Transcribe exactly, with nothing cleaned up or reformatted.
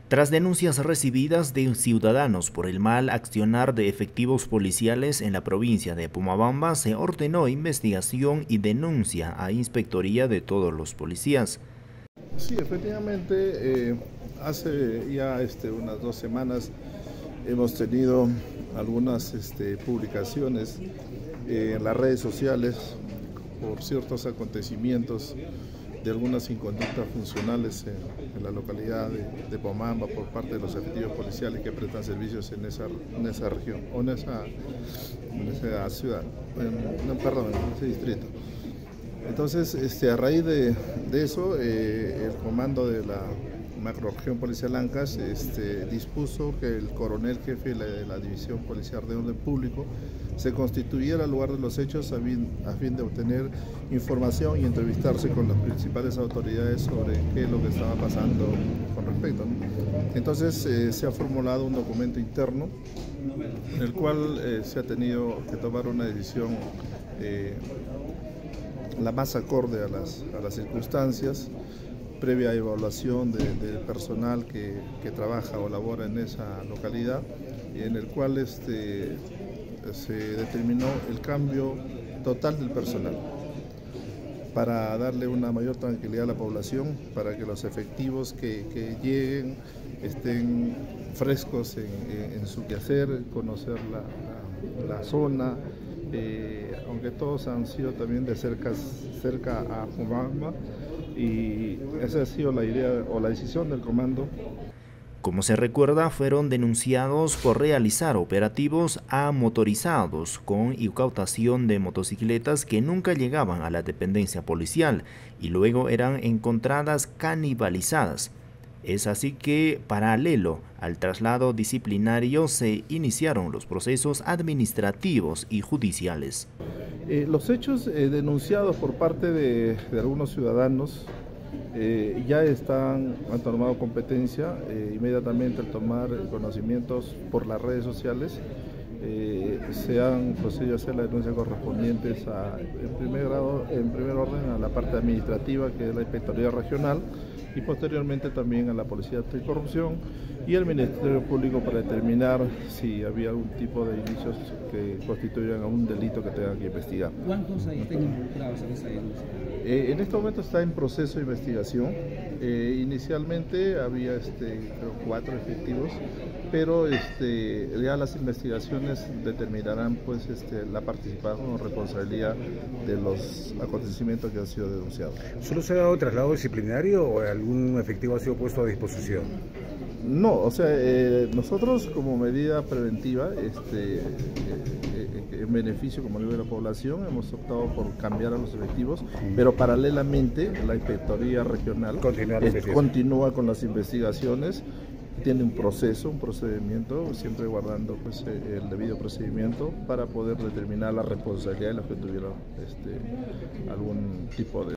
Tras denuncias recibidas de ciudadanos por el mal accionar de efectivos policiales en la provincia de Pomabamba, se ordenó investigación y denuncia a inspectoría de todos los policías. Sí, efectivamente, eh, hace ya este, unas dos semanas hemos tenido algunas este, publicaciones eh, en las redes sociales por ciertos acontecimientos de algunas inconductas funcionales en, en la localidad de, de Pomabamba por parte de los efectivos policiales que prestan servicios en esa, en esa región, o en esa, en esa ciudad, en, no, perdón, en ese distrito. Entonces, este, a raíz de, de eso, eh, el comando de la macrorregión policial Ancash este, dispuso que el coronel jefe de la, de la División Policial de Orden Público se constituyera al lugar de los hechos a fin, a fin de obtener información y entrevistarse con las principales autoridades sobre qué es lo que estaba pasando con respecto, ¿no? Entonces eh, se ha formulado un documento interno en el cual eh, se ha tenido que tomar una decisión eh, la más acorde a las, a las circunstancias, previa evaluación de, del personal que, que trabaja o labora en esa localidad, en el cual este, se determinó el cambio total del personal para darle una mayor tranquilidad a la población, para que los efectivos que, que lleguen estén frescos en, en, en su quehacer, conocer la, la, la zona, eh, aunque todos han sido también de cerca, cerca a Pomabamba, y esa ha sido la idea o la decisión del comando. Como se recuerda, fueron denunciados por realizar operativos a motorizados con incautación de motocicletas que nunca llegaban a la dependencia policial y luego eran encontradas canibalizadas. Es así que, paralelo al traslado disciplinario, se iniciaron los procesos administrativos y judiciales. Eh, los hechos eh, denunciados por parte de, de algunos ciudadanos eh, ya están, han tomado competencia eh, inmediatamente al tomar conocimientos por las redes sociales. Eh, se han procedido a hacer las denuncias correspondientes a, en, primer grado, en primer orden a la parte administrativa, que es la Inspectoría Regional, y posteriormente también a la Policía Anticorrupción y al Ministerio Público para determinar si había algún tipo de indicios que constituyan un delito que tengan que investigar. ¿Cuántos ahí están involucrados en esa denuncia? Eh, en este momento está en proceso de investigación. Eh, inicialmente había este, creo, cuatro efectivos, pero este, ya las investigaciones determinarán pues, este, la participación o responsabilidad de los acontecimientos que han sido denunciados. ¿Solo se ha dado traslado disciplinario o algún efectivo ha sido puesto a disposición? No, o sea, eh, nosotros como medida preventiva, este, eh, eh, en beneficio, como digo, de la población, hemos optado por cambiar a los efectivos, mm. pero paralelamente la Inspectoría Regional eh, continúa con las investigaciones, tiene un proceso, un procedimiento, siempre guardando pues, el debido procedimiento para poder determinar la responsabilidad de los que tuvieron este, algún tipo de